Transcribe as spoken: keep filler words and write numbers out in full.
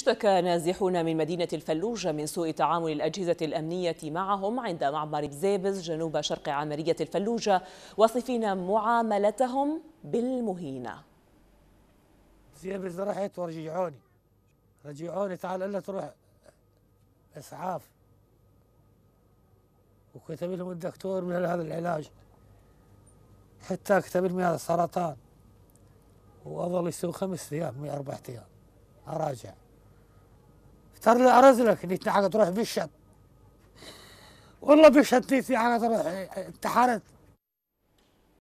اشتكى نازحون من مدينة الفلوجة من سوء تعامل الأجهزة الأمنية معهم عند معبر بزيبز جنوب شرق عملية الفلوجة، واصفين معاملتهم بالمهينة. بزيبز رحت ورجعوني رجعوني تعال إلا تروح إسعاف، وكتب لهم الدكتور من هذا العلاج، حتى كتب لي هذا السرطان، وأظل يسوي خمس أيام من أربعة أيام أراجع. افتر لي أرزلك نيتني حاجة تروح بشت، والله بشت نيتني حاجة تروح انتحرت.